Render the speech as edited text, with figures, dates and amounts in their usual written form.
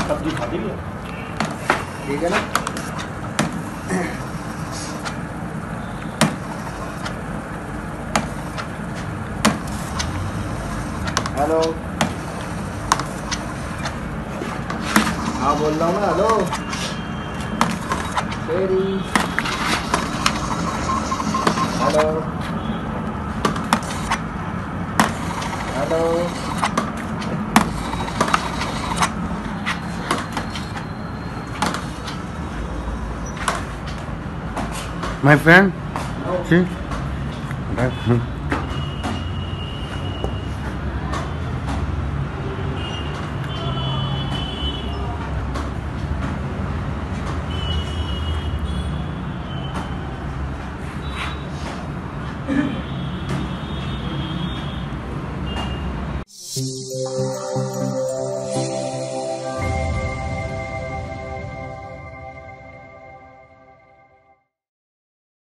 सब्जी खा दी ठीक है ना। हेलो, हाँ बोल रहा हूँ मैं। हेलो तेरी, hello hello. My friend, No. see?